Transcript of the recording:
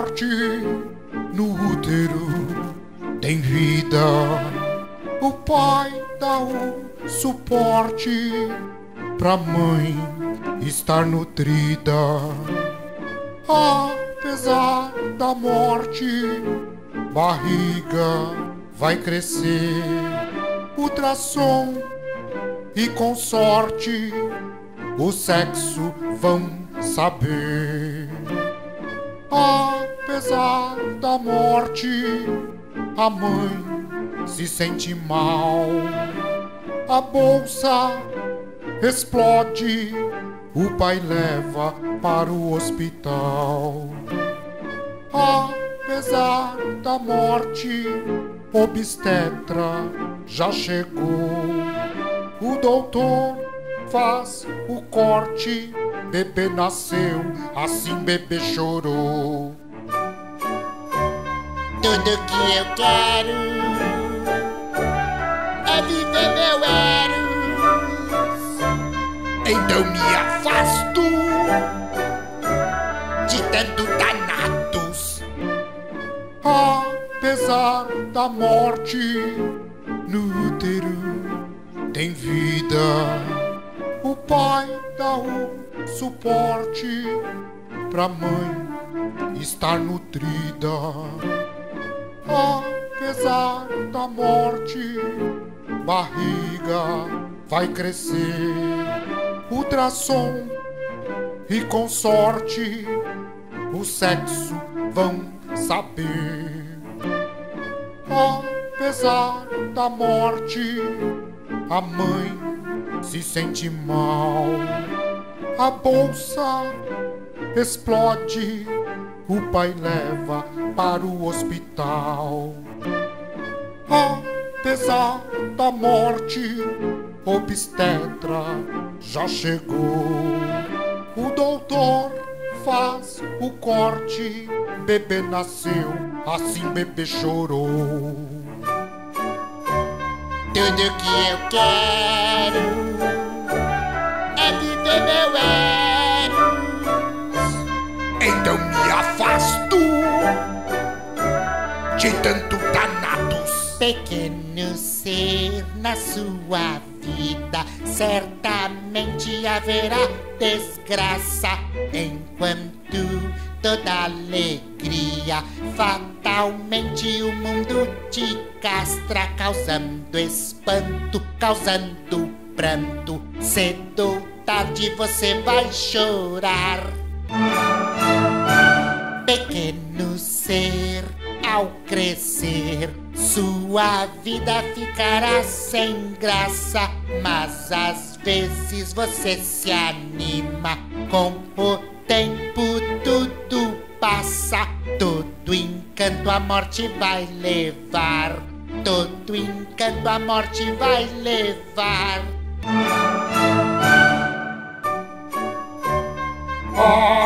morte no útero tem vida. O pai dá o suporte pra mãe estar nutrida. Apesar da morte, barriga vai crescer. Ultrassom e com sorte o sexo vão saber. Apesar da morte, a mãe se sente mal. A bolsa explode, o pai leva para o hospital. Apesar da morte, obstetra já chegou. O doutor faz o corte, bebê nasceu, assim bebê chorou. Tudo que eu quero é viver meu Eros. Então me afasto de tanto Thanatos. Apesar da morte, no útero tem vida. O pai dá o suporte pra mãe estar nutrida. Apesar da morte, barriga vai crescer. Ultrassom e com sorte o sexo vão saber. Apesar da morte, a mãe se sente mal. A bolsa explode, o pai leva para o hospital. Apesar da morte, obstetra já chegou. O doutor faz o corte, bebê nasceu, assim bebê chorou. Tudo que eu quero é viver meu Eros. Então me afasto de tanto Thanatos. Pequeno ser, na sua vida certamente haverá desgraça, enquanto toda alegria fatalmente o mundo te castra, causando espanto, causando pranto. Cedo ou tarde você vai chorar. Pequeno ser, ao crescer, sua vida ficará sem graça, mas às vezes você se anima. Com o tempo tudo passa, todo encanto a morte vai levar. Todo encanto a morte vai levar.